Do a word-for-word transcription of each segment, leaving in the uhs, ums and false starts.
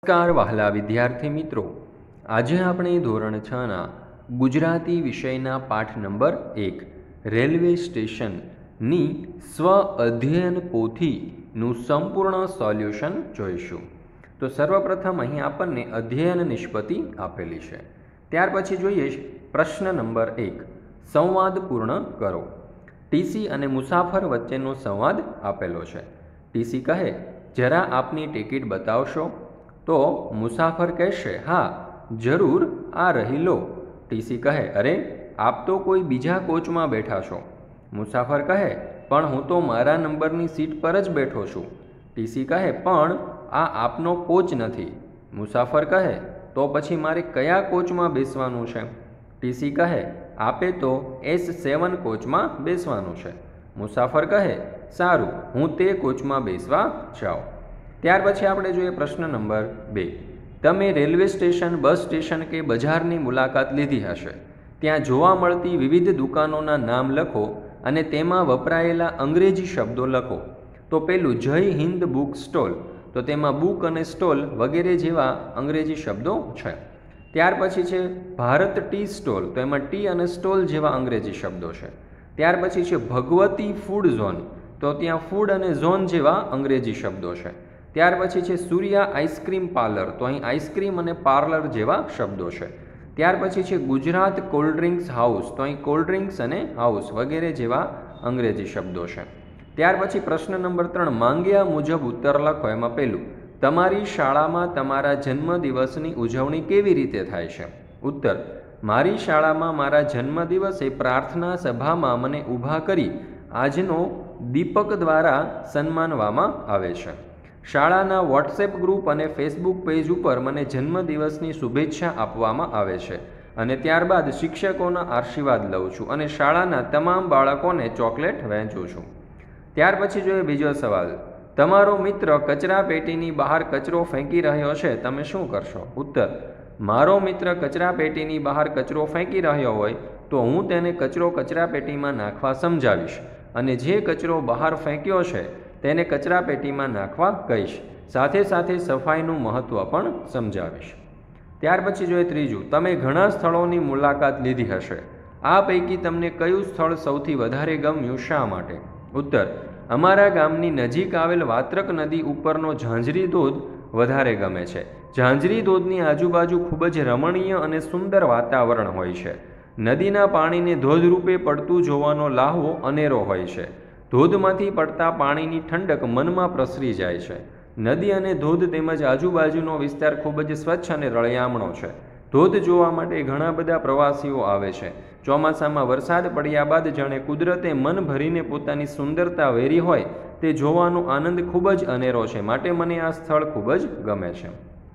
નમસ્કાર વહાલા વિદ્યાર્થી મિત્રો, આજે આપણે ધોરણ છ ના ગુજરાતી વિષયના પાઠ નંબર એક રેલવે સ્ટેશનની સ્વ અધ્યયન પોથીનું સંપૂર્ણ સોલ્યુશન જોઈશું. તો સર્વપ્રથમ અહીં આપણને અધ્યયન નિષ્પત્તિ આપેલી છે. ત્યાર પછી જોઈએ પ્રશ્ન નંબર એક, સંવાદ પૂર્ણ કરો. ટીસી અને મુસાફર વચ્ચેનો સંવાદ આપેલો છે. ટીસી કહે, જરા આપની ટિકિટ બતાવશો? તો મુસાફર કહેશે, હા જરૂર, આ રહી લો. ટીસી કહે, અરે આપ તો કોઈ બીજા કોચમાં બેઠા છો. મુસાફર કહે, પણ હું તો મારા નંબરની સીટ પર જ બેઠો છું. ટીસી કહે, પણ આ આપનો કોચ નથી. મુસાફર કહે, તો પછી મારે કયા કોચમાં બેસવાનું છે? ટીસી કહે, આપે તો એસ સેવન કોચમાં બેસવાનું છે. મુસાફર કહે, સારું, હું તે કોચમાં બેસવા જાઉં. ત્યાર પછી આપણે જોઈએ પ્રશ્ન નંબર બે. તમે રેલવે સ્ટેશન, બસ સ્ટેશન કે બજારની મુલાકાત લીધી હશે. ત્યાં જોવા મળતી વિવિધ દુકાનોના નામ લખો અને તેમાં વપરાયેલા અંગ્રેજી શબ્દો લખો. તો પેલું જય હિન્દ બુક સ્ટોલ, તો તેમાં બુક અને સ્ટોલ વગેરે જેવા અંગ્રેજી શબ્દો છે. ત્યાર પછી છે ભારત ટી સ્ટોલ, તો એમાં ટી અને સ્ટોલ જેવા અંગ્રેજી શબ્દો છે. ત્યાર પછી છે ભગવતી ફૂડ ઝોન, તો ત્યાં ફૂડ અને ઝોન જેવા અંગ્રેજી શબ્દો છે. ત્યાર પછી છે સૂર્યા આઈસ્ક્રીમ પાર્લર, તો અહીં આઈસ્ક્રીમ અને પાર્લર જેવા શબ્દો છે. ત્યાર પછી છે ગુજરાત કોલ્ડ ડ્રિંક્સ હાઉસ, તો અહીં કોલ્ડ ડ્રિંક્સ અને હાઉસ વગેરે જેવા અંગ્રેજી શબ્દો છે. ત્યાર પછી પ્રશ્ન નંબર ત્રણ, માંગ્યા મુજબ ઉત્તર લખો. એમાં પહેલું, તમારી શાળામાં તમારા જન્મદિવસની ઉજવણી કેવી રીતે થાય છે? ઉત્તર, મારી શાળામાં મારા જન્મદિવસે પ્રાર્થના સભામાં મને ઊભા કરી આજનો દીપક દ્વારા સન્માનવામાં આવે છે. શાળાના વોટ્સએપ ગ્રુપ અને ફેસબુક પેજ ઉપર મને જન્મદિવસની શુભેચ્છા આપવામાં આવે છે અને ત્યારબાદ શિક્ષકોના આશીર્વાદ લઉં છું અને શાળાના તમામ બાળકોને ચોકલેટ વહેંચું છું. ત્યાર પછી જોઈએ બીજો સવાલ, તમારો મિત્ર કચરા પેટીની બહાર કચરો ફેંકી રહ્યો છે, તમે શું કરશો? ઉત્તર, મારો મિત્ર કચરા પેટીની બહાર કચરો ફેંકી રહ્યો હોય તો હું તેને કચરો કચરા પેટીમાં નાખવા સમજાવીશ અને જે કચરો બહાર ફેંક્યો છે તેને કચરા પેટીમાં નાખવા કહીશ. સાથે સાથે સફાઈનું મહત્ત્વ પણ સમજાવીશ. ત્યાર પછી જોઈએ ત્રીજું, તમે ઘણા સ્થળોની મુલાકાત લીધી હશે. આ પૈકી તમને કયું સ્થળ સૌથી વધારે ગમ્યું, શા માટે? ઉત્તર, અમારા ગામની નજીક આવેલ વાત્રક નદી ઉપરનો ઝાંઝરી ધોધ વધારે ગમે છે. ઝાંઝરી ધોધની આજુબાજુ ખૂબ જ રમણીય અને સુંદર વાતાવરણ હોય છે. નદીના પાણીને ધોધ રૂપે પડતું જોવાનો લાહવો અનેરો હોય છે. ધોધમાંથી પડતા પાણીની ઠંડક મનમાં પ્રસરી જાય છે. નદી અને ધોધ તેમજ આજુબાજુનો વિસ્તાર ખૂબ જ સ્વચ્છ અને રળિયામણો છે. ધોધ જોવા માટે ઘણા બધા પ્રવાસીઓ આવે છે. ચોમાસામાં વરસાદ પડ્યા બાદ જાણે કુદરતે મન ભરીને પોતાની સુંદરતા વેરી હોય તે જોવાનો આનંદ ખૂબ જ અનેરો છે. માટે મને આ સ્થળ ખૂબ જ ગમે છે.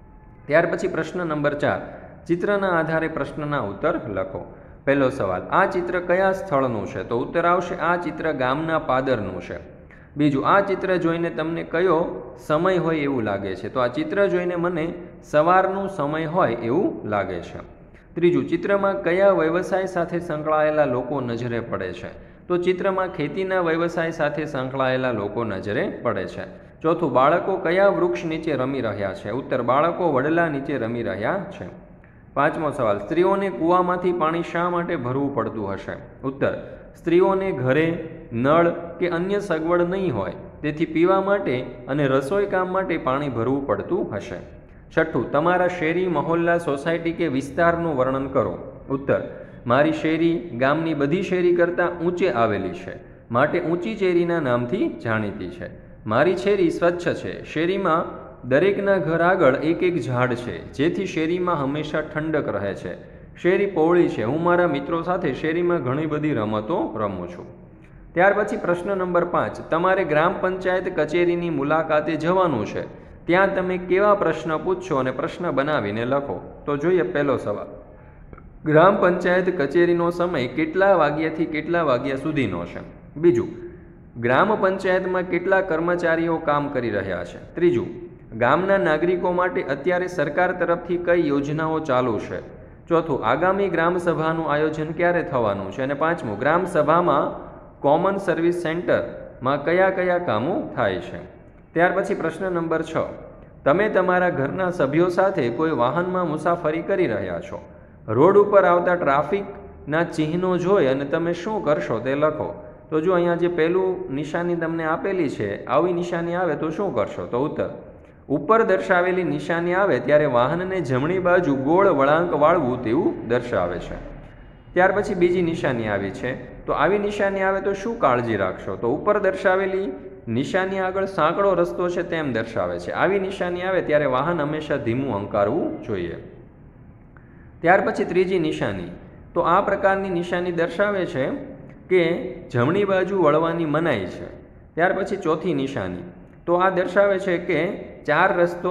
ત્યાર પછી પ્રશ્ન નંબર ચાર, ચિત્રના આધારે પ્રશ્નના ઉત્તર લખો. પહેલો સવાલ, આ ચિત્ર કયા સ્થળનું છે? તો ઉત્તર આવશે, આ ચિત્ર ગામના પાદરનું છે. બીજું, આ ચિત્ર જોઈને તમને કયો સમય હોય એવું લાગે છે? તો આ ચિત્ર જોઈને મને સવારનું સમય હોય એવું લાગે છે. ત્રીજું, ચિત્રમાં કયા વ્યવસાય સાથે સંકળાયેલા લોકો નજરે પડે છે? તો ચિત્રમાં ખેતીના વ્યવસાય સાથે સંકળાયેલા લોકો નજરે પડે છે. ચોથું, બાળકો કયા વૃક્ષ નીચે રમી રહ્યા છે? ઉત્તર, બાળકો વડલા નીચે રમી રહ્યા છે. પાંચમો સવાલ, સ્ત્રીઓને કૂવામાંથી પાણી શા માટે ભરવું પડતું હશે? ઉત્તર, સ્ત્રીઓને ઘરે નળ કે અન્ય સગવડ નહીં હોય તેથી પીવા માટે અને રસોઈ કામ માટે પાણી ભરવું પડતું હશે. છઠ્ઠું, તમારા શેરી, મહોલ્લા, સોસાયટી કે વિસ્તારનું વર્ણન કરો. ઉત્તર, મારી શેરી ગામની બધી શેરી કરતાં ઊંચે આવેલી છે માટે ઊંચી ચેરીના નામથી જાણીતી છે. મારી શેરી સ્વચ્છ છે. શેરીમાં દરેકના ઘર આગળ એક એક ઝાડ છે જેથી શેરીમાં હંમેશા ઠંડક રહે છે. શેરી પહોળી છે. હું મારા મિત્રો સાથે શેરીમાં ઘણી બધી રમતો રમું છું. ત્યાર પછી પ્રશ્ન નંબર પાંચ, તમારે ગ્રામ પંચાયત કચેરીની મુલાકાતે જવાનું છે. ત્યાં તમે કેવા પ્રશ્ન પૂછશો અને પ્રશ્ન બનાવીને લખો. તો જોઈએ પહેલો સવાલ, ગ્રામ પંચાયત કચેરીનો સમય કેટલા વાગ્યાથી કેટલા વાગ્યા સુધીનો છે? બીજું, ગ્રામ પંચાયતમાં કેટલા કર્મચારીઓ કામ કરી રહ્યા છે? ત્રીજું, ગામના નાગરિકો માટે અત્યારે સરકાર તરફથી કઈ યોજનાઓ ચાલુ છે? ચોથું, આગામી ગ્રામસભાનું આયોજન ક્યારે થવાનું છે? અને પાંચમું, ગ્રામસભામાં કોમન સર્વિસ સેન્ટરમાં કયા કયા કામો થાય છે? ત્યાર પછી પ્રશ્ન નંબર છ, તમે તમારા ઘરના સભ્યો સાથે કોઈ વાહનમાં મુસાફરી કરી રહ્યા છો. રોડ ઉપર આવતા ટ્રાફિકના ચિહ્નો જોઈ અને તમે શું કરશો તે લખો. તો જો અહીંયા જે પહેલું નિશાની તમને આપેલી છે, આવી નિશાની આવે તો શું કરશો? તો ઉત્તર, ઉપર દર્શાવેલી નિશાની આવે ત્યારે વાહનને જમણી બાજુ ગોળ વળાંક વાળવું તેવું દર્શાવે છે. ત્યાર પછી બીજી નિશાની આવી છે, તો આવી નિશાની આવે તો શું કાળજી રાખશો? તો ઉપર દર્શાવેલી નિશાની આગળ સાંકડો રસ્તો છે તેમ દર્શાવે છે. આવી નિશાની આવે ત્યારે વાહન હંમેશા ધીમું હંકારવું જોઈએ. ત્યાર પછી ત્રીજી નિશાની, તો આ પ્રકારની નિશાની દર્શાવે છે કે જમણી બાજુ વળવાની મનાઈ છે. ત્યાર પછી ચોથી નિશાની, તો આ દર્શાવે છે કે ચાર રસ્તો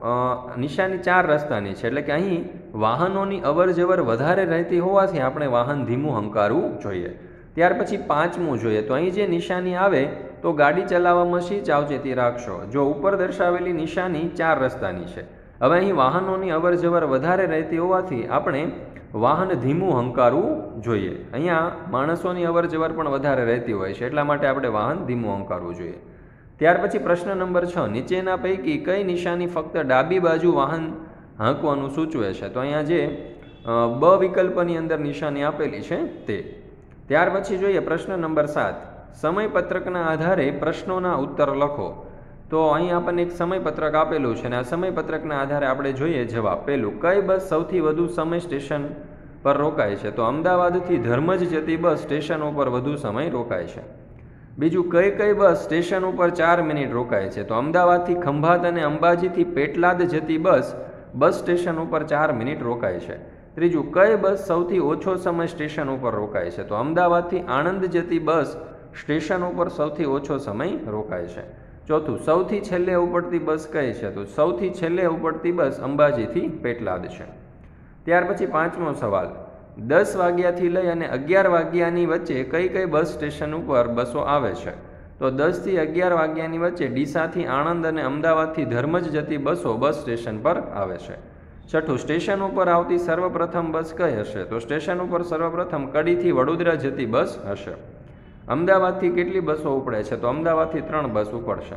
નિશાની ચાર રસ્તાની છે, એટલે કે અહીં વાહનોની અવર જવર વધારે રહેતી હોવાથી આપણે વાહન ધીમું હંકારવું જોઈએ. ત્યાર પછી પાંચમું જોઈએ, તો અહીં જે નિશાની આવે તો ગાડી ચલાવવામાં શી સાવચેતી રાખશો? જો ઉપર દર્શાવેલી નિશાની ચાર રસ્તાની છે, હવે અહીં વાહનોની અવર જવર વધારે રહેતી હોવાથી આપણે વાહન ધીમું હંકારવું જોઈએ. અહીંયા માણસોની અવર જવર પણ વધારે રહેતી હોય છે, એટલા માટે આપણે વાહન ધીમું હંકારવું જોઈએ. ત્યાર પછી પ્રશ્ન નંબર છ, નીચેના પૈકી કઈ નિશાની ફક્ત ડાબી બાજુ વાહન હાંકવાનું સૂચવે છે? તો અહીંયા જે બ વિકલ્પની અંદર નિશાની આપેલી છે તે. ત્યાર પછી જોઈએ પ્રશ્ન નંબર સાત, સમયપત્રકના આધારે પ્રશ્નોના ઉત્તર લખો. તો અહીં આપણને એક સમયપત્રક આપેલું છે અને આ સમયપત્રકના આધારે આપણે જોઈએ જવાબ. પહેલું, કઈ બસ સૌથી વધુ સમય સ્ટેશન પર રોકાય છે? તો અમદાવાદથી ધર્મજ જતી બસ સ્ટેશન ઉપર વધુ સમય રોકાય છે. બીજું, કઈ કઈ બસ સ્ટેશન ઉપર ચાર મિનિટ રોકાય છે? તો અમદાવાદથી ખંભાત અને અંબાજીથી પેટલાદ જતી બસ બસ સ્ટેશન ઉપર ચાર મિનિટ રોકાય છે. ત્રીજું, કઈ બસ સૌથી ઓછો સમય સ્ટેશન ઉપર રોકાય છે? તો અમદાવાદથી આણંદ જતી બસ સ્ટેશન ઉપર સૌથી ઓછો સમય રોકાય છે. ચોથું, સૌથી છેલ્લે ઉપડતી બસ કઈ છે? તો સૌથી છેલ્લે ઉપડતી બસ અંબાજીથી પેટલાદ છે. ત્યાર પછી પાંચમો સવાલ, દસ વાગ્યાથી લઈ અને અગિયાર વાગ્યાની વચ્ચે કઈ કઈ બસ સ્ટેશન ઉપર બસો આવે છે? તો દસથી અગિયાર વાગ્યાની વચ્ચે ડીસાથી આણંદ અને અમદાવાદથી ધર્મજ જતી બસો બસ સ્ટેશન પર આવે છે. છઠ્ઠું, સ્ટેશન ઉપર આવતી સર્વપ્રથમ બસ કઈ હશે? તો સ્ટેશન ઉપર સર્વપ્રથમ કડીથી વડોદરા જતી બસ હશે. અમદાવાદથી કેટલી બસો ઉપડે છે? તો અમદાવાદથી ત્રણ બસ ઉપડશે.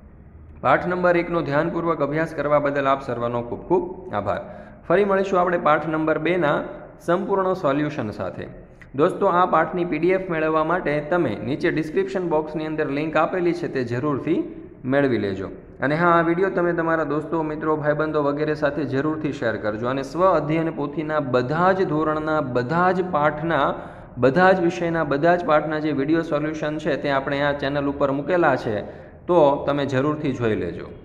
પાઠ નંબર એકનો ધ્યાનપૂર્વક અભ્યાસ કરવા બદલ આપ સર્વનો ખૂબ ખૂબ આભાર. ફરી મળીશું આપણે પાઠ નંબર બેના સંપૂર્ણ સોલ્યુશન સાથે. દોસ્તો, આ પાઠની પીડીએફ મેળવવા માટે તમે નીચે ડિસ્ક્રિપ્શન બોક્સની અંદર લિંક આપેલી છે તે જરૂરથી મેળવી લેજો. અને હા, આ વિડીયો તમે તમારા દોસ્તો, મિત્રો, ભાઈબંધો વગેરે સાથે જરૂરથી શેર કરજો. અને સ્વ અધ્યયન પોથીના બધા જ ધોરણના બધા જ પાઠના બધા જ વિષયના બધા જ પાઠના જે વિડીયો સોલ્યુશન છે તે આપણે આ ચેનલ ઉપર મૂકેલા છે, તો તમે જરૂરથી જોઈ લેજો.